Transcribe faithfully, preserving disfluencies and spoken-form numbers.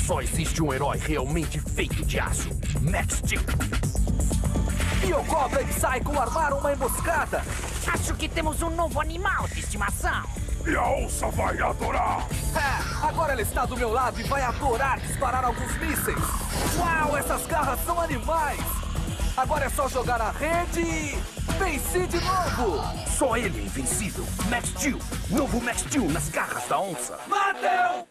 Só existe um herói realmente feito de aço. Max Steel. E o Cobra e Psycho armaram uma emboscada. Acho que temos um novo animal de estimação. E a onça vai adorar. É, agora ela está do meu lado e vai adorar disparar alguns mísseis. Uau, essas garras são animais. Agora é só jogar a rede e... venci de novo. Só ele é invencível. Max Steel. Novo Max Steel nas garras da onça. Matem!